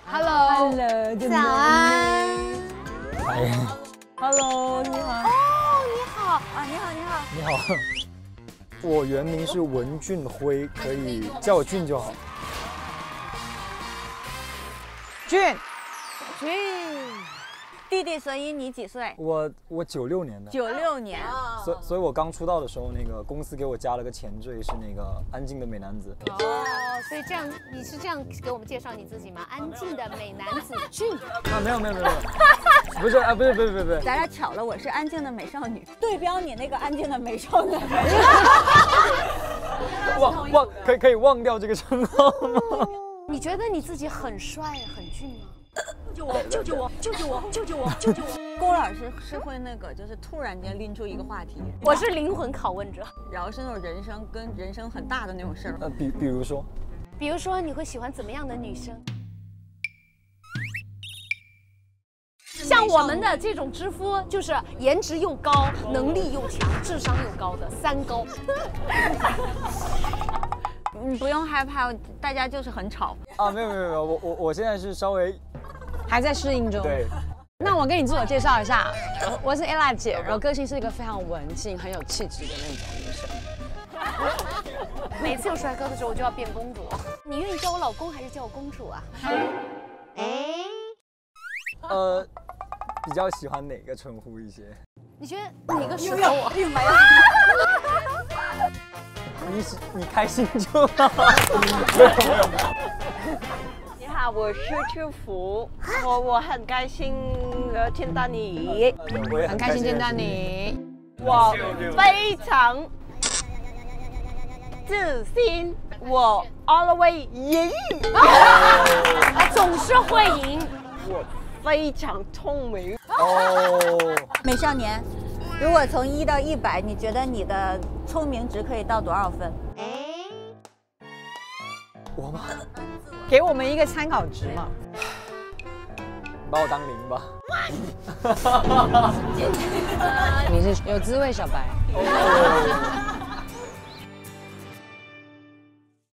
Hello， 早安。 嗨 Hello， 你好。 哦，你好啊，你好，你好。 你好，我原名是文俊辉，可以叫我俊就好。 俊， 弟弟，所以你几岁我96年的， ？96年。 所以我刚出道的时候，那个公司给我加了个前缀，是那个安静的美男子。 哦，所以这样你是这样给我们介绍你自己吗？安静的美男子俊。 啊，没有，不是啊，不是， 咱俩巧了，我是安静的美少女，对标你那个安静的美少女。 可以忘掉这个称号吗？ 你觉得你自己很帅很俊吗？ 救我！龚老师是会那个，就是突然间拎出一个话题， 我是灵魂拷问者。 然后是那种人生跟人生很大的那种事儿。 比如说， 比如说，你会喜欢怎么样的女生？像我们的这种知夫，就是颜值又高，能力又强，智商又高的3高。 你不用害怕，大家就是很吵。 啊，没有，我现在是稍微还在适应中。 对。 那我给你自我介绍一下，我是 Ella 姐，然后个性是一个非常文静、很有气质的那种女生。 每次有帅哥的时候，我就要变公主。你愿意叫我老公还是叫我公主啊？ 比较喜欢哪个称呼一些？ 你觉得哪个适合我？ 你开心就好。 你好，我是秋福，我很开心见到你， 我也很开心见到你。 我非常自信，我 always 赢， 总是会赢。 我非常聪明。 哦， 美少年，如果从1到100，你觉得你的聪明值可以到多少分？ 我吗？ 给我们一个参考值嘛。 把我当0吧。 你是有滋味小白。